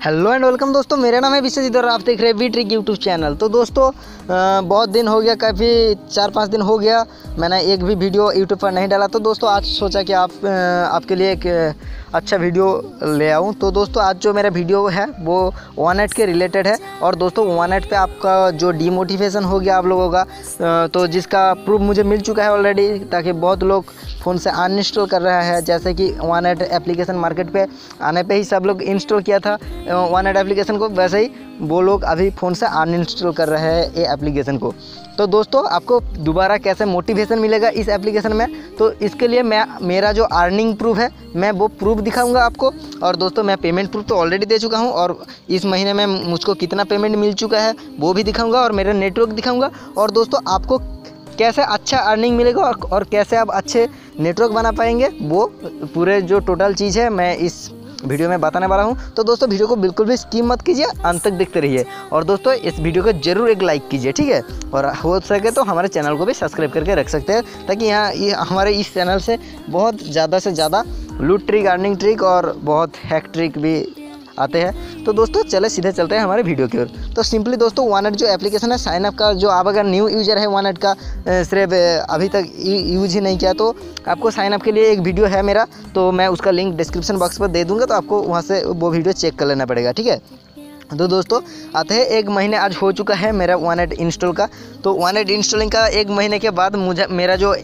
Hello and welcome दोस्तों, मेरा नाम है विश्वजीत और आप देख रहे हैं वी ट्रिक यूट्यूब चैनल। तो दोस्तों बहुत दिन हो गया, काफ़ी 4-5 दिन हो गया मैंने एक भी वीडियो यूट्यूब पर नहीं डाला। तो दोस्तों आज सोचा कि आपके लिए एक अच्छा वीडियो ले आऊं। तो दोस्तों आज जो मेरा वीडियो है वो OneAD के रिलेटेड है। और दोस्तों OneAD पे आपका जो डीमोटिवेशन हो गया आप लोगों का, तो जिसका प्रूफ मुझे मिल चुका है ऑलरेडी, ताकि बहुत लोग फ़ोन से अनइंस्टॉल कर रहा है। जैसे कि OneAD एप्लीकेशन मार्केट पे आने पे ही सब लोग इंस्टॉल किया था OneAD एप्लीकेशन को, वैसे ही वो लोग अभी फ़ोन से अनइंस्टॉल कर रहे हैं ये एप्लीकेशन को। तो दोस्तों आपको दोबारा कैसे मोटिवेशन मिलेगा इस एप्लीकेशन में, तो इसके लिए मेरा जो अर्निंग प्रूफ है मैं वो प्रूफ दिखाऊंगा आपको। और दोस्तों मैं पेमेंट प्रूफ तो ऑलरेडी दे चुका हूं, और इस महीने में मुझको कितना पेमेंट मिल चुका है वो भी दिखाऊंगा, और मेरा नेटवर्क दिखाऊंगा। और दोस्तों आपको कैसे अच्छा अर्निंग मिलेगा और कैसे आप अच्छे नेटवर्क बना पाएंगे, वो पूरे जो टोटल चीज़ है मैं इस वीडियो में बताने वाला हूं। तो दोस्तों वीडियो को बिल्कुल भी स्किप मत कीजिए, अंत तक देखते रहिए। और दोस्तों इस वीडियो को जरूर एक लाइक कीजिए, ठीक है। और हो सके तो हमारे चैनल को भी सब्सक्राइब करके रख सकते हैं, ताकि हमारे इस चैनल से बहुत ज़्यादा से ज़्यादा लूट ट्रिक, अर्निंग ट्रिक और बहुत हैक ट्रिक भी आते हैं। तो दोस्तों चले सीधे चलते हैं हमारे वीडियो की ओर। तो सिंपली दोस्तों OneAD जो एप्लीकेशन है, साइन अप का, जो आप अगर न्यू यूज़र है OneAD का, सिर्फ अभी तक यूज़ ही नहीं किया, तो आपको साइन अप के लिए एक वीडियो है मेरा, तो मैं उसका लिंक डिस्क्रिप्शन बॉक्स पर दे दूँगा, तो आपको वहाँ से वो वीडियो चेक कर लेना पड़ेगा, ठीक है। तो दोस्तों आते हैं, 1 महीने आज हो चुका है मेरा OneAD इंस्टॉल का। तो OneAD इंस्टॉलिंग का 1 महीने के बाद मेरा जो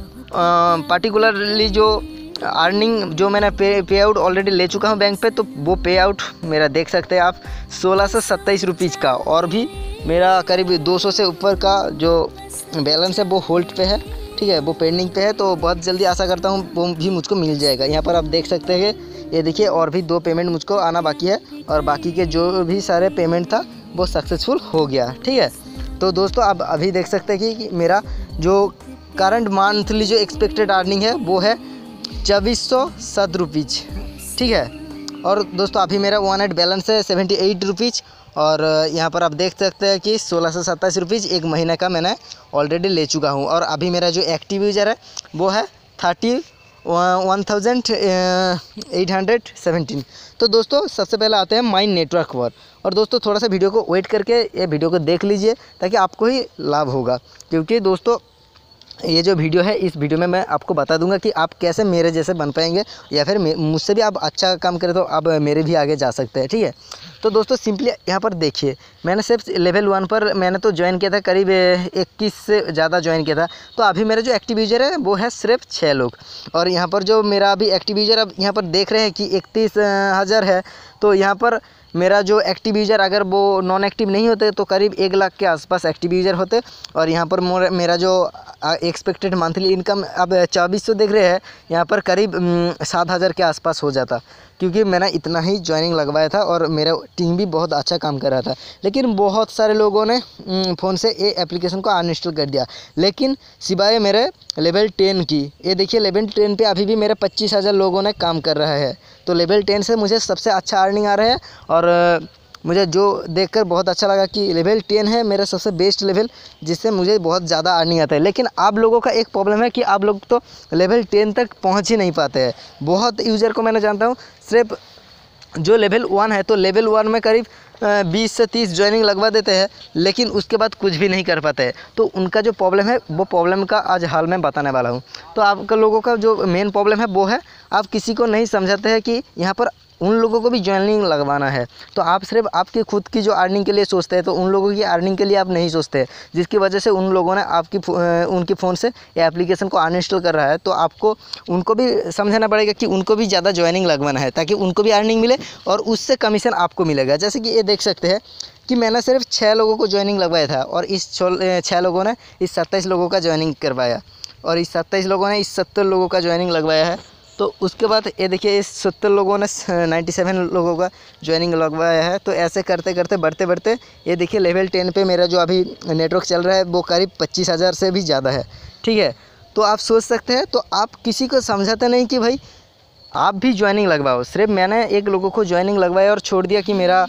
पार्टिकुलरली जो अर्निंग जो मैंने पे आउट ऑलरेडी ले चुका हूँ बैंक पे, तो वो पे आउट मेरा देख सकते हैं आप 16 से 27 रुपीज़ का। और भी मेरा करीब 200 से ऊपर का जो बैलेंस है वो होल्ड पे है, ठीक है, वो पेंडिंग पे है। तो बहुत जल्दी आशा करता हूँ वो भी मुझको मिल जाएगा। यहाँ पर आप देख सकते हैं, ये देखिए, और भी 2 पेमेंट मुझको आना बाकी है, और बाकी के जो भी सारे पेमेंट था वो सक्सेसफुल हो गया, ठीक है। तो दोस्तों आप अभी देख सकते हैं कि मेरा जो करंट मंथली जो एक्सपेक्टेड अर्निंग है वो है 2407 रुपीज़, ठीक है। और दोस्तों अभी मेरा OneAD बैलेंस है 78 रुपीज़, और यहाँ पर आप देख सकते हैं कि 16 से 27 रुपीज़ 1 महीने का मैंने ऑलरेडी ले चुका हूँ। और अभी मेरा जो एक्टिव यूज़र है वो है 31,817। तो दोस्तों सबसे पहले आते हैं माई नेटवर्क पर। और दोस्तों थोड़ा सा वीडियो को वेट करके ये वीडियो को देख लीजिए, ताकि आपको ही लाभ होगा। क्योंकि दोस्तों ये जो वीडियो है, इस वीडियो में मैं आपको बता दूंगा कि आप कैसे मेरे जैसे बन पाएंगे, या फिर मुझसे भी आप अच्छा काम करें तो आप मेरे भी आगे जा सकते हैं, ठीक है। तो दोस्तों सिंपली यहाँ पर देखिए, मैंने सिर्फ लेवल 1 पर मैंने तो ज्वाइन किया था, करीब 21 से ज़्यादा ज्वाइन किया था। तो अभी मेरा जो एक्टिव यूज़र है वो है सिर्फ 6 लोग। और यहाँ पर जो मेरा अभी एक्टिव यूज़र, अब यहाँ पर देख रहे हैं कि 31,000 है। तो यहाँ पर मेरा जो एक्टिव यूज़र, अगर वो नॉन एक्टिव नहीं होते तो करीब 1 लाख के आसपास एक्टिव यूज़र होते। और यहाँ पर मेरा जो एक्सपेक्टेड मंथली इनकम अब 2400 देख रहे हैं, यहाँ पर करीब 7,000 के आसपास हो जाता, क्योंकि मैंने इतना ही ज्वाइनिंग लगवाया था और मेरा टीम भी बहुत अच्छा काम कर रहा था। लेकिन बहुत सारे लोगों ने फ़ोन से ये एप्लीकेशन को अनइंस्टॉल कर दिया, लेकिन सिवाय मेरे लेवल 10 की। ये देखिए लेवल 10 पे अभी भी मेरे 25,000 लोगों ने काम कर रहा है। तो लेवल 10 से मुझे सबसे अच्छा अर्निंग आ रहा है। और मुझे जो देखकर बहुत अच्छा लगा कि लेवल 10 है मेरा सबसे बेस्ट लेवल, जिससे मुझे बहुत ज़्यादा अर्निंग आता है। लेकिन आप लोगों का एक प्रॉब्लम है कि आप लोग तो लेवल 10 तक पहुंच ही नहीं पाते हैं। बहुत यूज़र को मैंने जानता हूं, सिर्फ जो लेवल 1 है, तो लेवल 1 में करीब 20 से 30 ज्वाइनिंग लगवा देते हैं, लेकिन उसके बाद कुछ भी नहीं कर पाते हैं। तो उनका जो प्रॉब्लम है, वो प्रॉब्लम का आज हाल मैं बताने वाला हूँ। तो आप लोगों का जो मेन प्रॉब्लम है वो है, आप किसी को नहीं समझाते हैं कि यहाँ पर उन लोगों को भी ज्वाइनिंग लगवाना है। तो आप सिर्फ आपकी खुद की जो अर्निंग के लिए सोचते हैं, तो उन लोगों की अर्निंग के लिए आप नहीं सोचते, जिसकी वजह से उन लोगों ने उनकी फ़ोन से ये एप्लीकेशन को अनइंस्टॉल कर रहा है। तो आपको उनको भी समझाना पड़ेगा कि उनको भी ज़्यादा ज्वाइनिंग लगवाना है, ताकि उनको भी अर्निंग मिले और उससे कमीशन आपको मिलेगा। जैसे कि ये देख सकते हैं कि मैंने सिर्फ 6 लोगों को ज्वाइनिंग लगवाया था, और इस 6 लोगों ने इस 27 लोगों का ज्वाइनिंग करवाया, और इस 27 लोगों ने इस 70 लोगों का ज्वाइनिंग लगवाया है। तो उसके बाद ये देखिए, इस 70 लोगों ने 97 लोगों का ज्वाइनिंग लगवाया है। तो ऐसे करते करते बढ़ते बढ़ते ये देखिए लेवल 10 पे मेरा जो अभी नेटवर्क चल रहा है वो करीब 25,000 से भी ज़्यादा है, ठीक है। तो आप सोच सकते हैं, तो आप किसी को समझाते नहीं कि भाई आप भी ज्वाइनिंग लगवाओ। सिर्फ मैंने 1 लोगों को ज्वाइनिंग लगवाया और छोड़ दिया कि मेरा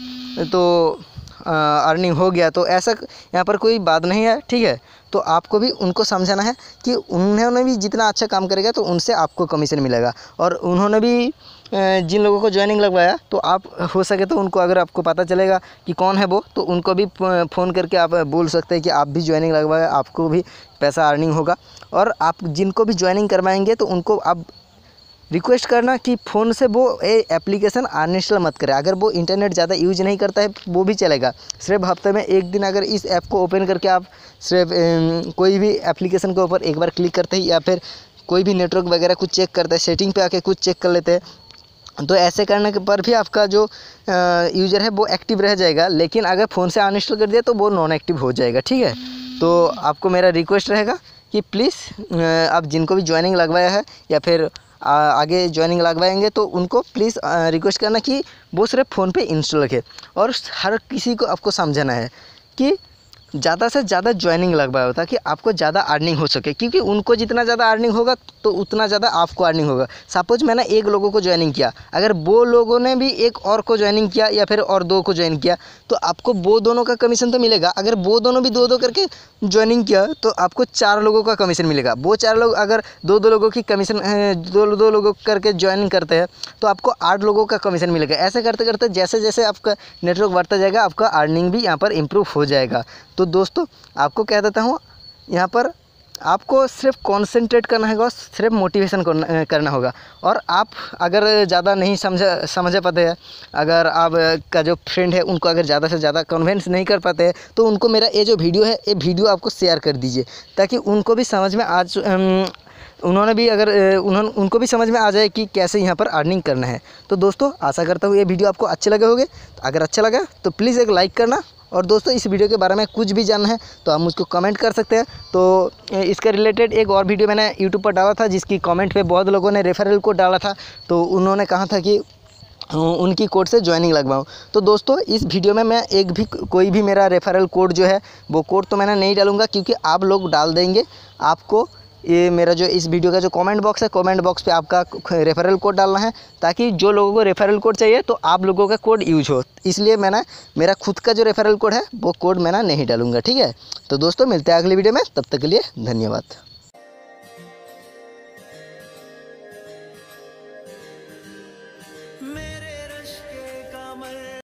तो अर्निंग हो गया, तो ऐसा यहाँ पर कोई बात नहीं है, ठीक है। तो आपको भी उनको समझाना है कि उन्होंने भी जितना अच्छा काम करेगा तो उनसे आपको कमीशन मिलेगा, और उन्होंने भी जिन लोगों को ज्वाइनिंग लगवाया, तो आप हो सके तो उनको, अगर आपको पता चलेगा कि कौन है वो, तो उनको भी फ़ोन करके आप बोल सकते हैं कि आप भी ज्वाइनिंग लगवाया, आपको भी पैसा अर्निंग होगा। और आप जिनको भी ज्वाइनिंग करवाएंगे तो उनको आप रिक्वेस्ट करना कि फ़ोन से वो एप्लीकेशन अनइंस्टॉल मत करें। अगर वो इंटरनेट ज़्यादा यूज नहीं करता है वो भी चलेगा। सिर्फ हफ्ते में एक दिन अगर इस ऐप को ओपन करके आप सिर्फ कोई भी एप्लीकेशन के ऊपर एक बार क्लिक करते हैं, या फिर कोई भी नेटवर्क वगैरह कुछ चेक करते हैं, सेटिंग पे आके कुछ चेक कर लेते हैं, तो ऐसे करने के पर भी आपका जो यूज़र है वो एक्टिव रह जाएगा। लेकिन अगर फ़ोन से अनइंस्टॉल कर दिया तो वो नॉन एक्टिव हो जाएगा। ठीक है, तो आपको मेरा रिक्वेस्ट रहेगा कि प्लीज़ आप जिनको भी ज्वाइनिंग लगवाया है या फिर आगे ज्वाइनिंग लगवाएंगे तो उनको प्लीज़ रिक्वेस्ट करना कि वो सिर्फ फ़ोन पे इंस्टॉल रखे। और हर किसी को आपको समझाना है कि ज़्यादा से ज़्यादा ज्वाइनिंग लगवाया होता है कि आपको ज़्यादा अर्निंग हो सके, क्योंकि उनको जितना ज़्यादा अर्निंग होगा तो उतना ज़्यादा आपको अर्निंग होगा। सपोज मैंने एक लोगों को ज्वाइनिंग किया, अगर वो लोगों ने भी एक और को ज्वाइनिंग किया या फिर और दो को ज्वाइन किया, तो आपको वो दोनों का कमीशन तो मिलेगा। अगर वो दोनों भी दो दो करके ज्वाइनिंग किया तो आपको 4 लोगों का कमीशन मिलेगा। वो 4 लोग अगर दो दो लोगों की कमीशन दो लोगों करके ज्वाइन करते हैं तो आपको 8 लोगों का कमीशन मिलेगा। ऐसे करते करते जैसे जैसे आपका नेटवर्क बढ़ता जाएगा आपका अर्निंग भी यहाँ पर इम्प्रूव हो जाएगा। तो दोस्तों आपको कह देता हूँ, यहाँ पर आपको सिर्फ कॉन्सेंट्रेट करना होगा, सिर्फ मोटिवेशन करना होगा। और आप अगर ज़्यादा नहीं समझ पाते हैं, अगर आप का जो फ्रेंड है उनको अगर ज़्यादा से ज़्यादा कन्विंस नहीं कर पाते हैं, तो उनको मेरा ये जो वीडियो है ये वीडियो आपको शेयर कर दीजिए, ताकि उनको भी समझ में उनको भी समझ में आ जाए कि कैसे यहाँ पर अर्निंग करना है। तो दोस्तों आशा करता हूँ ये वीडियो आपको अच्छे लगे होंगे। अगर अच्छा लगा तो प्लीज़ एक लाइक करना, और दोस्तों इस वीडियो के बारे में कुछ भी जानना है तो आप मुझको कमेंट कर सकते हैं। तो इसके रिलेटेड एक और वीडियो मैंने यूट्यूब पर डाला था, जिसकी कमेंट पे बहुत लोगों ने रेफरल कोड डाला था, तो उन्होंने कहा था कि उनकी कोड से ज्वाइनिंग लगवाऊँ। तो दोस्तों इस वीडियो में मैं कोई भी मेरा रेफरल कोड जो है वो कोड तो मैंने नहीं डालूँगा, क्योंकि आप लोग डाल देंगे। आपको ये मेरा जो इस वीडियो का जो कमेंट बॉक्स है, कमेंट बॉक्स पे आपका रेफरल कोड डालना है, ताकि जो लोगों को रेफरल कोड चाहिए तो आप लोगों का कोड यूज हो। इसलिए मैंने मेरा खुद का जो रेफरल कोड है वो कोड मैंने नहीं डालूंगा। ठीक है, तो दोस्तों मिलते हैं अगली वीडियो में, तब तक के लिए धन्यवाद।